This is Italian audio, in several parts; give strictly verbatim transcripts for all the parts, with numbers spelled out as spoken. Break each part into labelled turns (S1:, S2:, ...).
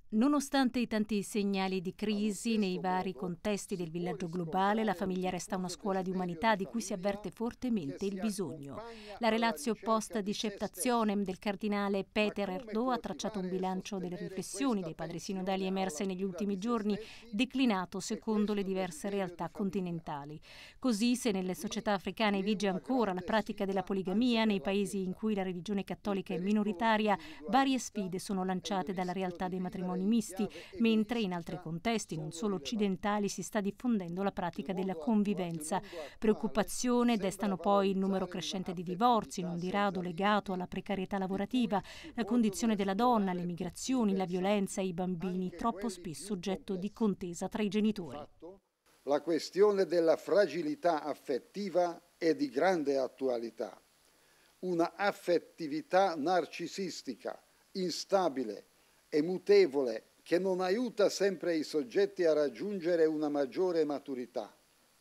S1: Nonostante i tanti segnali di crisi nei vari contesti del villaggio globale, la famiglia resta una scuola di umanità di cui si avverte fortemente il bisogno. La Relatio Post Disceptationem del cardinale Peter Erdo ha tracciato un bilancio delle riflessioni dei padri sinodali emerse negli ultimi giorni, declinato secondo le diverse realtà continentali. Così, se nelle società africane vige ancora la pratica della poligamia, nei paesi in cui la religione cattolica è minoritaria, varie sfide sono lanciate dalla realtà dei matrimoni misti, mentre in altri contesti, non solo occidentali, si sta diffondendo la pratica della convivenza. Preoccupazione destano poi il numero crescente di divorzi, non di rado legato alla precarietà lavorativa, la condizione della donna, le migrazioni, la violenza e i bambini, troppo spesso oggetto di contesa tra i genitori.
S2: La questione della fragilità affettiva è di grande attualità. Una affettività narcisistica, instabile e mutevole che non aiuta sempre i soggetti a raggiungere una maggiore maturità.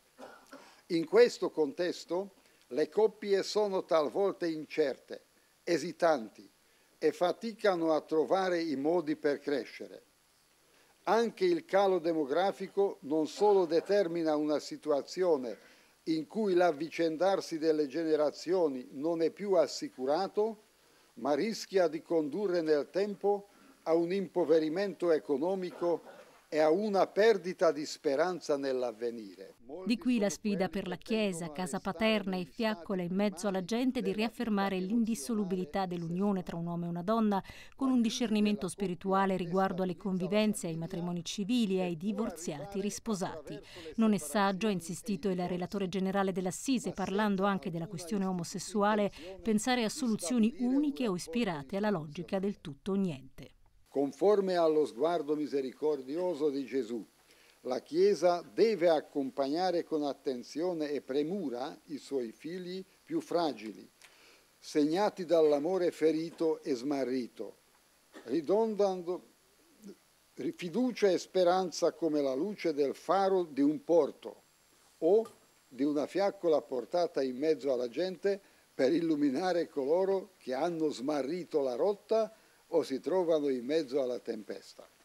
S2: In questo contesto le coppie sono talvolta incerte, esitanti e faticano a trovare i modi per crescere. Anche il calo demografico non solo determina una situazione in cui l'avvicendarsi delle generazioni non è più assicurato, ma rischia di condurre nel tempo a un impoverimento economico e a una perdita di speranza nell'avvenire.
S1: Di qui la sfida per la Chiesa, casa paterna e fiaccola in mezzo alla gente, di riaffermare l'indissolubilità dell'unione tra un uomo e una donna, con un discernimento spirituale riguardo alle convivenze, ai matrimoni civili e ai divorziati risposati. Non è saggio, ha insistito il relatore generale dell'Assise, parlando anche della questione omosessuale, pensare a soluzioni uniche o ispirate alla logica del tutto o niente.
S2: Conforme allo sguardo misericordioso di Gesù, la Chiesa deve accompagnare con attenzione e premura i suoi figli più fragili, segnati dall'amore ferito e smarrito, ridondando fiducia e speranza come la luce del faro di un porto o di una fiaccola portata in mezzo alla gente per illuminare coloro che hanno smarrito la rotta o si trovano in mezzo alla tempesta.